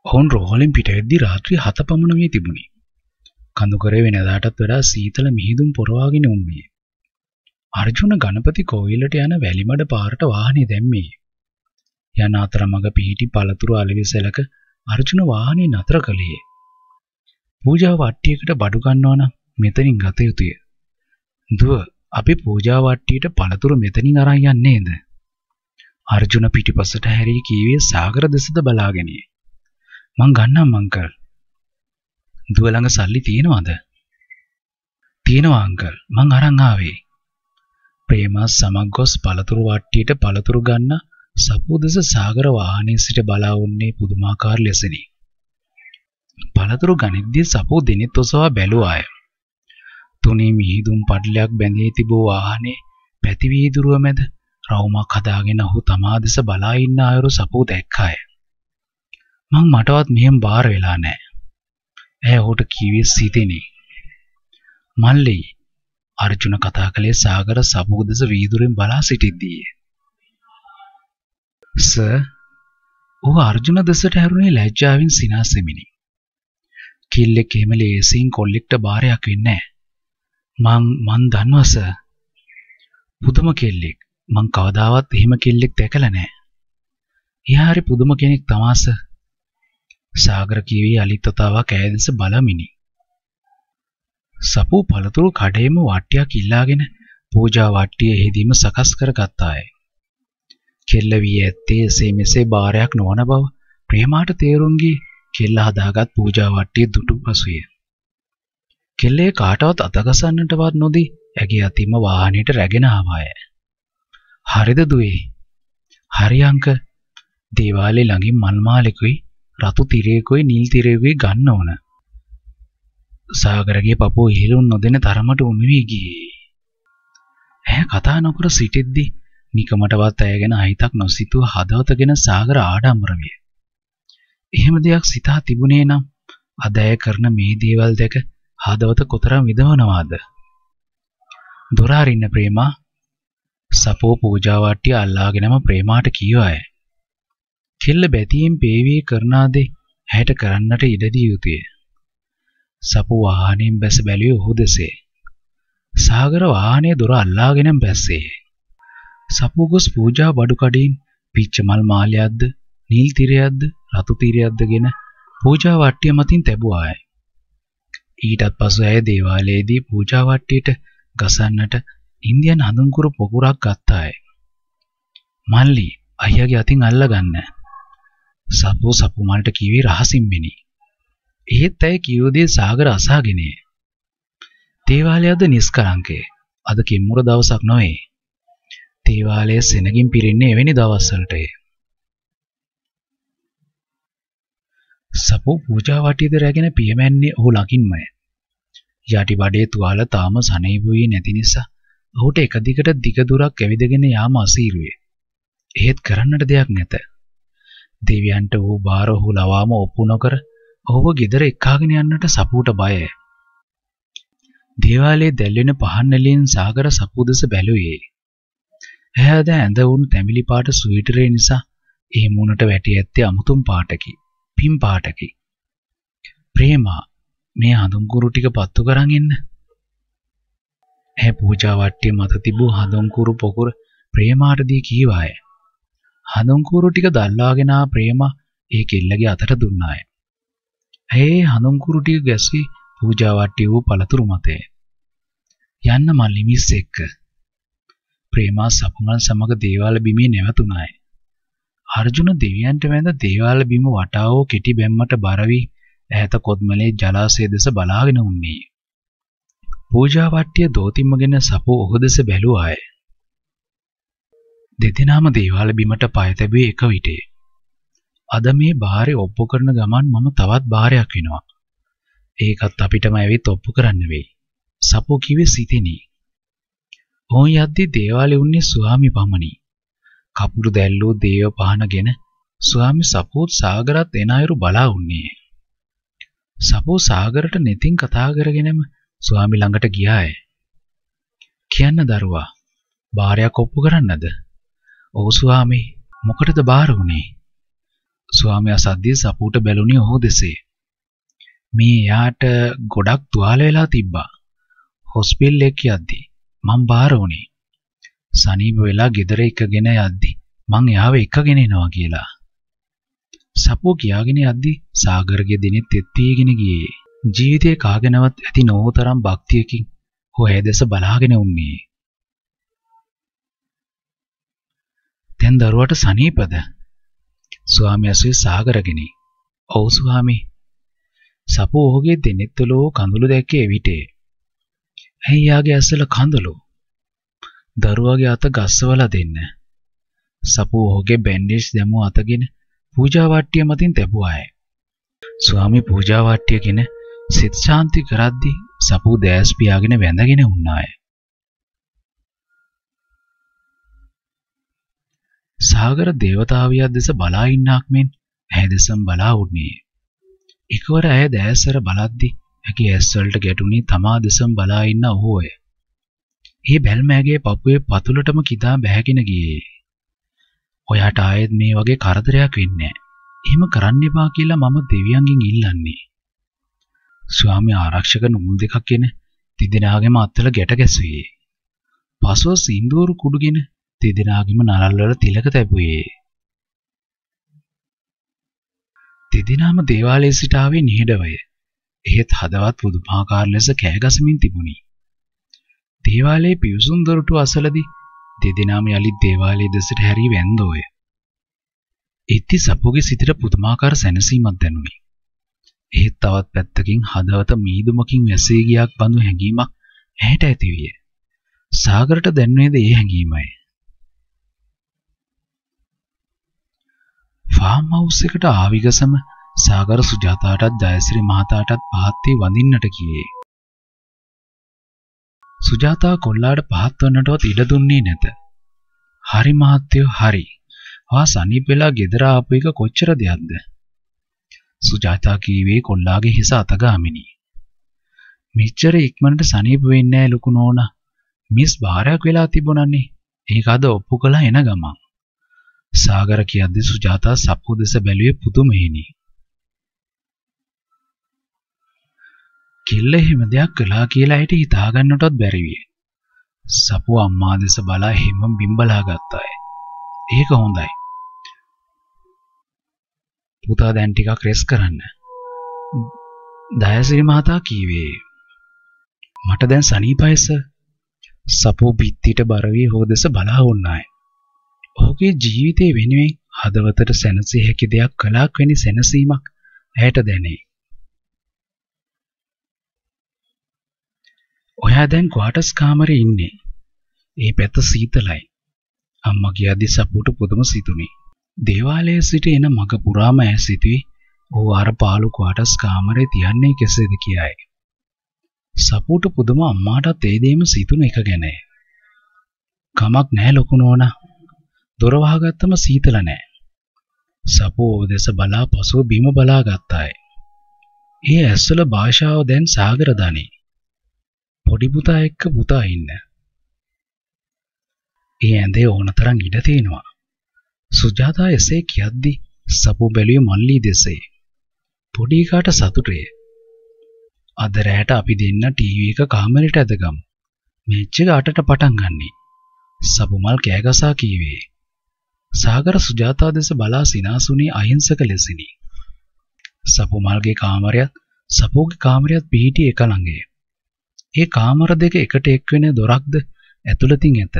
ඔවුන් රෝහලෙන් පිට වෙද්දී රාත්‍රී 7 පමණ වී තිබුණි. කඳුකරේ වෙනදාටත් වඩා සීතල මිහිඳුම් පොරවාගෙන උම්මියේ. අර්ජුන ගණපති කෝවිලට යන වැලිමඩ පාරට වාහනේ දැම්මේ. යන අතරමඟ පිහිටි පළතුරු අලෙවිසලක අර්ජුන වාහනේ නතර කළේ. පූජා වට්ටියකට බඩු ගන්නවා නම් මෙතනින් ගත යුතුය. දුව, අපි පූජා වට්ටියට පළතුරු මෙතනින් අරන් යන්නේ නේද? අර්ජුන පිටිපසට හැරී කීවේ සාගර දෙසද බලාගෙන. මං ගන්නම් අංකල්. දුව ළඟ සල්ලි තියෙනවද? තියෙනවා අංකල්. මං අරන් ආවේ. ප්‍රේමා සමග ගොස් පළතුරු වට්ටියට පළතුරු ගන්න සපු දෙස සාගර වාහනේ සිට බලා වුන්නේ පුදුමාකාර ලෙසනි. පළතුරු ගනිද්දී සපු දෙනෙත් ඔසවා බැලුවාය. තුනී මිහිඳුම් පඩලයක් බැඳී තිබූ වාහනේ පැති වීදුරුව මැද රවුමක් හදාගෙන ඔහු තමා දෙස බලා ඉන්න අයුරු සපු දැක්කාය. මං මටවත් මෙහෙම බාර වෙලා නැහැ. ඇය ඔහුට කීවේ සිතෙනේ. මල්ලි, අර්ජුන කතා කළේ සාගර සපු දෙස වීදුරුවෙන් බලා සිටිද්දී. සර්, ඔහු අර්ජුන දෙසට හැරුණේ ලැජ්ජාවෙන් සිනාසෙමිනි. කිල්ලෙක් එහෙම ලේසියෙන් කොල්ලෙක්ට බාරයක් වෙන්නේ නැහැ. මං දන්නවා සර්. පුදුම කෙල්ලෙක්. මං කවදාවත් එහෙම කෙල්ලෙක් දැකලා නැහැ. එයා හරි පුදුම කෙනෙක් තමා සර්. සාගර කීවේ අලිත්තතාවක් ඇය දෙස බලමිනි. සපු පළතුරු කඩේම වට්ටියක් ඉල්ලාගෙන පූජා වට්ටිය එහිදීම සකස් කරගත්තාය. කෙල්ල වී ඇත්තේ එසේ මෙසේ බාරයක් නොවන බව ප්‍රේමාට තේරුම් ගියේ කෙල්ල හදාගත් පූජා වට්ටිය දුටු පසුය. කෙල්ලේ කාටවත් අතගසන්නටවත් නොදී ඇගේ අතින්ම වාහනේට රැගෙන ආවාය. හරිද දුවේ? හරි අංකල්. දේවාලේ ළඟින් මල් මාලෙකුයි රතු තිරයකුයි නිල් තිරයකුයි ගන්න ඕන. සාගරගේ පපුව ඉහිලුන් නොදෙන තරමට උණු වී ගියේ. ඇය කතා නොකර සිටිද්දී නිකමටවත් ඇය ගැන අහිතක් නොසිතුව හදවතගෙන සාගර ආඩම්බර විය. එහෙම දෙයක් සිතා තිබුණේ නම් අද ඇය කරන මේ දේවල් දැක හදවත කොතරම් විඳවනවාද? දොර අරින්න ප්‍රේමා. සපෝ පූජා වට්ටිය අල්ලාගෙනම ප්‍රේමාට කීවාය. කෙල්ල බැතියෙන් පේවී කරනා දේ ඇයට කරන්නට ඉඩ දිය යුතුය. සපු වාහනයෙන් බැස බැලුවේ ඔහු දෙසේ. සාගර වාහනේ දොර අල්ලාගෙනම බැස්සේ. සපු ගොස් පූජා බඩු කඩින් පිච්ච මල් මාලයක්ද නිල් තිරයක්ද රතු තිරයක්දගෙන පූජා වට්ටිය මතින් තැබුවාය. ඊටත් පසු ඇය දේවාලයේදී පූජා වට්ටියට ගසන්නට ඉන්දියන් හඳුන්කුරු පොකුරක් ගත්තාය. මල්ලි, අයියාගේ අතින් අල්ලගන්න. සපු මල්ට කිව්වේ රහසින් මෙනි. ඒත් ඇය කියූ දේ සාගර අසාගෙනය. දේවාලයද නිස්කලංකය. අද කිම්මුර දවසක් නොවේ. දේවාලය සෙනගින් පිරෙන්නේ එවැනි දවස්වලටය. සපු පූජා වට්ටියද රැගෙන පියමැන්නේ ඔහු ළඟින්මය. යටි බඩේ තුවාල තාම සනීපුවේ නැති නිසා ඔහුට එක දිගට දිග දුරක් ඇවිදගෙන යාම අසීරුය. එහෙත් කරන්නට දෙයක් නැත. දෙවියන්ට ඔහු බාර ඔහු ලවාම ඔප්පු නොකර ඔහුව ගෙදර එක්කාගෙන යන්නට සපුට බයයි. දේවාලයේ දැල්වෙන පහන් නැලියෙන් සාගර සපු දෙස බැලුවේ. ඇයද ඇඳ වුණු තැඹිලි පාට ස්වීටරේ නිසා ඒ මුණට වැටි ඇත්තේ අමුතුම් පාටකි. පින් පාටකි. ප්‍රේමා, මේ හඳුන්කුරු ටික පත්තු කරන් එන්න. ඇය පූජා වට්ටිය මත තිබූ හඳුන්කුරු පොකුර ප්‍රේමාට දී කීවාය. හඳුන්කුරු ටික දල්ලාගෙන ආ ප්‍රේමා ඒ කෙල්ලගේ අතට දුන්නාය. ඇය හඳුන්කුරු ටික ගැසී පූජා වට්ටිය වූ පළතුරු මතේ. යන්න මල්ලි මිස් එක්ක. ප්‍රේමා සපුමල් සමග දේවාල බිමේ නැවතුණාය. අර්ජුන දෙවියන්ට වැඳ දේවාල බිම වටා වූ කෙටි බැම්මට බර වී ඈත කොත්මලේ ජලාශය දෙස බලාගෙන උන්නේ. පූජා වට්ටිය දෝතිම්මගෙන සපු ඔහු දෙස බැලුවාය. දෙදෙනාම දේවාල බිමට පය තැබුවේ එක විටේ. අද මේ බාරේ ඔප්පු කරන ගමන් මම තවත් බාරයක් වෙනවා. ඒකත් අපිටම ඇවිත් ඔප්පු කරන්න වෙයි. සපු කිව්වේ සිතිනි. ඕන් යද්දි දේවාලේ උන්නේ ස්වාමි පමණි. කපුරු දැල්ලෝ දේව පහනගෙන ස්වාමි සපෝත් සාගරත් එන අයුරු බලා උන්නේ. සපෝ සාගරට netin කතා කරගෙනම ස්වාමි ළඟට ගියාය. කියන්න දරුවා, බාරයක් ඔප්පු කරන්නද? ඔව් ස්වාමි. මොකටද බාර උනේ? ස්වාමියා සද්දේ සපුට බැලුණේ ඔහු දෙසේ. මේ යාට ගොඩක් තුවාල වෙලා තිබ්බා. හොස්පිටල් එක යද්දි මං බාර වුණේ. සනීප වෙලා ගෙදර එකගෙන යද්දි මං එයාව එකගෙන එනවා කියලා. සපුව කියාගෙන යද්දි සාගරගේ දිනෙත් තෙත්වීගෙන ගියේ. ජීවිතේ කාගෙනවත් ඇති නොතරම් භක්තියකින් හොය දෙස බලාගෙන උන්නේ. දැන් දරුවට සනීපද? ස්වාමියා සුවේ සාගරගෙන. ඔව් ස්වාමී. සපුව ඔහුගේ දෙනෙත්තුලෝ කඳුළු දැක්කේ විටේ. ඇයි යාගේ ඇස්වල කඳුළු? දරුවාගේ අත ගස්සවලා දෙන්න. සපුව ඔහුගේ බැන්ඩේජ් දැමුව අතගෙන පූජා වාට්ටිය මතින් තැබුවාය. ස්වාමී පූජා වාට්ටියගෙන සිත ශාන්ති කරද්දි සපුව දැස් පියාගෙන වැඳගෙන උන්නාය. සාගර දේවතාවියා දෙස බලා ඉන්නක් මෙන් ඇය දෙසම බලා උන්නේ. එකවර ඇය දැස්සර බලද්දි ඇගේ ඇස් වලට ගැටුණේ තමා දෙසම බලා ඉන්න ඔහුය. ඒ බැල්ම ඇගේ පපුවේ පතුලටම කිදා බැහැගෙන ගියේ. ඔයාට ආයෙත් මේ වගේ කරදරයක් වෙන්නේ නැහැ. එහෙම කරන්න එපා කියලා මම දෙවියන්ගෙන් ඉල්ලන්නේ. ස්වාමී ආරක්ෂක නූල් දෙකක් ගෙන තිදෙනාගේම අත්වල ගැට ගැසුවේ. පසුව සින්දූරු කුඩුගෙන තිදෙනාගේම නළල් වල තිලක තැබුවේ. තිදෙනාම දේවාලයේ සිට ආවේ නිහඬවය. එහෙත් හදවත් පුදුමාකාර ලෙස කෑගසමින් තිබුණි. දේවාලයේ පිවිසුම් දොරටු අසලදී දෙදෙනාම යලිත් දේවාලයේ දෙසට හැරී වැන්දෝය. ඉති සපුගේ සිතට පුදුමාකාර සැනසීමක් දැනුනි. එහෙත් තවත් පැත්තකින් හදවත මීදුමකින් වැසී ගියක් බඳු හැඟීමක් ඇහැට ඇතිවිය. සාගරට දැනුනේද ඒ හැඟීමයි. ෆාම් හවුස් එකට ආවිගසම සාගර සුජාතාටත් ජයශ්‍රී මහතාටත් පහත් වී වඳින්නට ගියේ. සුජාතා කොල්ලාට පහත් වන්නටවත් ඉඩ දුන්නේ නැත. හරි මහත්තයෝ හරි. වා සනීප වෙලා ගෙදර ආපු එක කොච්චර දෙයක්ද? සුජාතා කීවේ කොල්ලාගේ හිස අතගාමිනි. මෙච්චර ඉක්මනට සනීප වෙන්නේ නැහැ ලොකු නෝනා. මිස් බාරයක් වෙලා තිබුණානේ. ඒක අද ඔප්පු කළා එන ගමන්. සාගර කියද්දි සුජාතා සපුව දෙස බැලුවේ පුදුමෙහිනි. කිල්ල එහෙම දෙයක් කළා කියලා හිත හිතාගන්නටවත් බැරි විය. සපුව අම්මා දෙස බලා හිම බිම්බලා ගත්තාය. ඒක හොඳයි. පුතා දැන් ටිකක් රෙස් කරන්න. දයසිරි මහතා කීවේ. මට දැන් සනීපයි සර්. සපුව පිටිට බර වී හො දෙස බලා වුණාය. ඔහුගේ ජීවිතේ වෙනුවෙන් හදවතට සැනසිය හැකි දෙයක් කළාක් වැනි සැනසීමක් ඇයට දැනේ. ඔයා දැන් ක්වාටර්ස් කාමරේ ඉන්නේ. ඒ පැත්ත සීතලයි. අම්මා කියද්දි සපුට පුදුම සිතුනි. දේවාලයේ සිට එන මග පුරාම ඇය සිටුවේ ඔහු අර පාළු ක්වාටර්ස් කාමරේ තියන්නේ කෙසේද කියයි. සපුට පුදුම අම්මාටත් ඒ දෙයම සිතුන එක ගැන. කමක් නැහැ ලොකු නෝනා. දොර වහගත්තම සීතල නැහැ. සපුව දෙස බලා පසුව බිම බලා ගත්තාය. ඒ ඇස්වල භාෂාව දැන් සාගර දනි. පොඩි පුතා එක්ක පුතා ඉන්න. ඒ ඇඳේ ඕනතරම් ඉඩ තියෙනවා. සුජාතා එසේ කියද්දි සපුව බැලුවේ මල්ලි දෙසේ. පොඩි කාට සතුටේ. අද රැට අපි දෙන්න ටීවී එක කාමරේට ඇදගමු. මැච් එක 8ට පටන් ගන්නනේ. සපුමල් කෑගසා කීවේ. සාගර සුජාතා දෙස බලා සිනාසුනී අහිංසක ලෙසිනි. සපුමල්ගේ කාමරයත් සපුගේ කාමරයත් පිහිටි එක ළඟය. ඒ කාමර දෙක එකට එක් වෙන දොරක්ද ඇතුළතින් ඇත.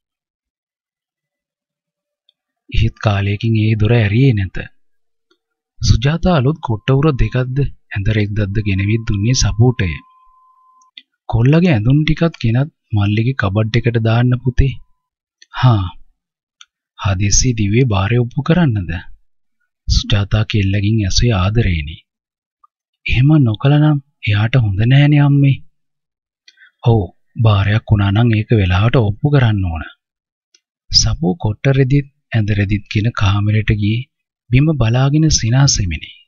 ඉහිත් කාලයකින් ඒ දොර ඇරියේ නැත. සුජාතා අලුත් කොට්ටවුර දෙකක්ද ඇඳ රෙද්දක්ද ගෙනවිත් දුන්නේ සපුටය. කොල්ලගේ ඇඳුම් ටිකත් ගෙනත් මල්ලිගේ කබඩ් එකට දාන්න පුතේ. හා හදිස්සි දිවේ බාරය ඔප්පු කරන්නද? සුජාතා කෙල්ලකින් ඇසුවේ ආදරේනි. එහෙම නොකළනම් එයාට හොඳ නෑනේ අම්මේ. ඔව් බාරයක් වුණා නම් ඒක වෙලාවට ඔප්පු කරන්න ඕන. සපෝ කොට්ට රෙදිත් ඇඳ රෙදිත් කියන කාමරයට ගියේ බිම බලාගෙන සිනාසෙමිනි.